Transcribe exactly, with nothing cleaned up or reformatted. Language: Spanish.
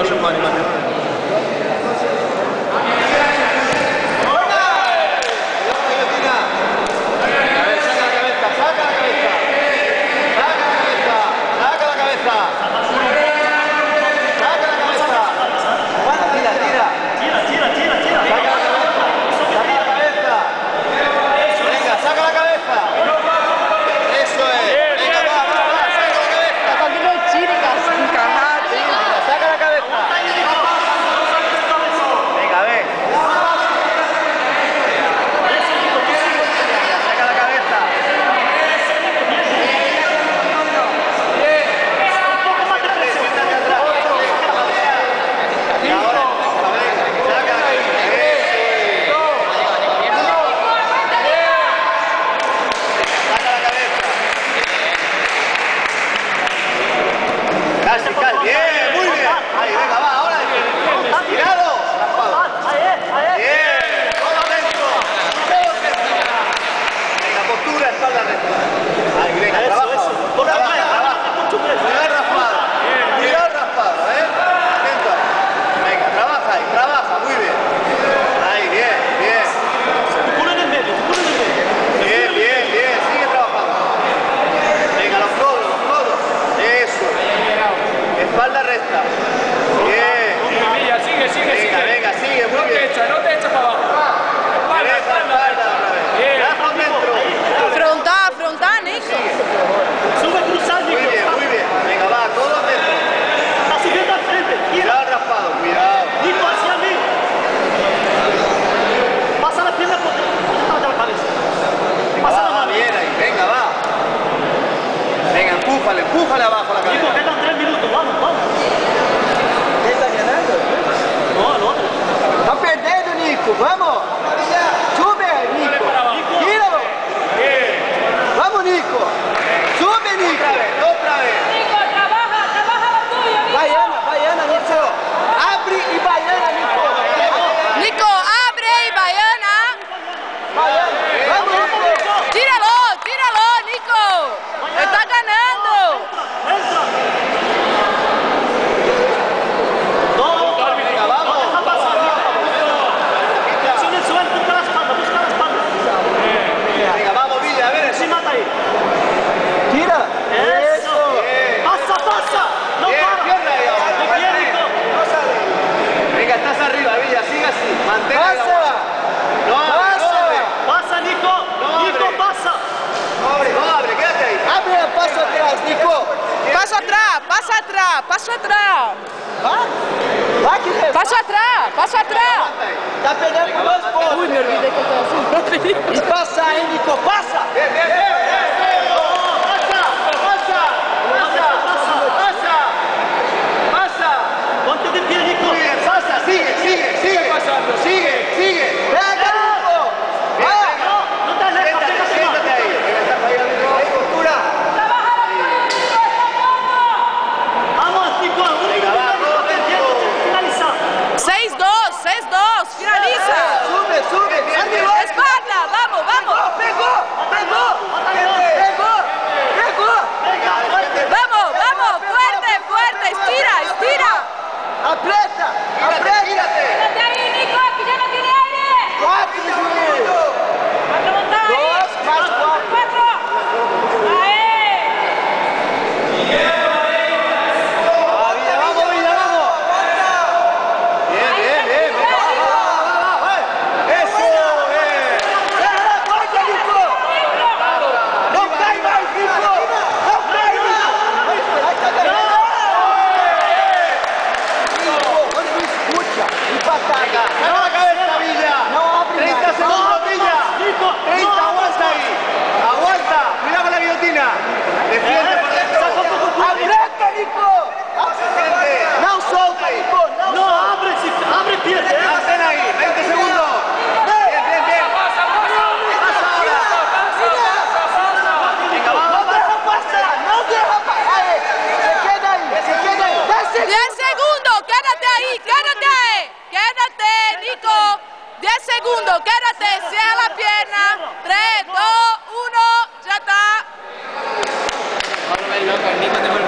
yo puedo animarte. Bien, muy bien. Ahí, venga, va, ahora. Tirado. Bien, todo dentro. Venga, postura, espalda recta. Ahí, venga, trabaja. Trabaja, trabaja. Cuidado raspado. Cuidado raspado, ¿eh? Atento. Venga, trabaja ahí, trabaja, muy bien. Ahí, bien, bien. Bien, bien, bien. Sigue trabajando. Venga, los codos, los codos. Eso. Espalda recta. Bien. Villa, sigue, sigue, venga, sigue. Venga, sigue, muy no bien. te echa, no te echa para abajo. Espalda, Derecha, espalda. espalda otra vez. Bien. Brazo dentro. Frontal, frontal, Nico. Sigue. Sube cruzado, Muy bien, muy bien. Venga, va, codos dentro. Está subiendo al frente. Cuidado raspado, cuidado. Nico, hacia mí. Pasa la pierna por detrás de la cabeza. Venga, Pasa va, la va, mano. bien ahí. Venga, va. Venga, empújale, empújale abajo la Nico, cabeza. quedan tres minutos. Vamos, vamos. ¿Qué está ganando? No, el otro. Está perdendo, Nico. Vamos. Sube ahí, Nico. Tíralo. Vamos, Nico. Sube, Nico. Otra vez, otra vez. Nico, trabaja, trabaja la tuya. Baiana, baiana, Nico. Abre y baiana, Nico. Nico, abre y baiana. Baiana. Vamos, Nico. Tíralo, tíralo, Nico. Está ganando. Entra. No, Venga, vamos. deja pasar. Sin el suelo, busca la espalda, busca la espalda. Venga, vamos, Villa, a ver. Sí, mata ahí. Tira. Eso. Bien. Pasa, pasa. No Bien, para. pierna ahí ahora. De pie, Nico. Venga, estás arriba, Villa, sigue así. Mantén la Pasa. No abre, no abre. Pasa, Nico. No Nico, abre. pasa. No abre, no abre, quédate ahí. Abre el paso atrás, Nico. Paso atrás, paso atrás, paso atrás. Va. Va, que le- Paso atrás, paso atrás. Aguanta ahí. Está perdendo por dos pontos. Uy, me olvidé que estaba haciendo. Y pasa ahí, Nico. Pasa. Bien, bien, bien, bien. Pasa, pasa, pasa, pasa, pasa. Ponte de pie, Nico. Muy bien, pasa, sigue, sigue, sigue. pasando? Sigue, sigue. Venga, Nico. Bien, Va. venga. No te alejes, Siéntate, déjate siéntate ahí. Venga, está fallando. Ahí, postura. Vamos, Nico. Venga, va, todo dentro. Finaliza. seis dos, seis dos, finaliza. Sube, sube. Arriba. Espalda, vamos, vamos. Pegó, pegó. Pegó, pegó. Vamos, vamos, fuerte, fuerte, estira, estira. Aprieta, Gírate, aprieta. gírate. Quédate ahí, Nico, que ya no tiene aire. Cuatro minutos. Aguanta ahí. Dos más cuatro. Cuatro. Ahí. Va, Villa, vamos, Villa, vamos. Bien, bien, bien. Venga, va, va, va, va, va. Eso, bien. Deja la puerta, Nico. No cae más, Nico. No cae más. Ahí está ganando. Nico, no escucha. Y patada. Venga, saca la cabeza, Villa. No abre treinta más. segundos, Villa. Nico, treinta, no. aguanta ahí. Aguanta. Cuidado con la guillotina. Defiende por dentro. Aprieta, Nico. Defiende. No solta, Nico. No No, abre, si, abre pie. Mantén ahí. veinte segundos. Bien, bien, bien. Pasa ahora. Venga, No vamos. deja pasar, no deja pasar. Ahí, se queda ahí, se queda ahí. Dez Diez segundos, quédate ahí, quédate ahí. Quédate, Nico. Diez segundos, quédate, cierra la pierna. Tres, dos, uno, ya está. Loco, el Nico te vuelve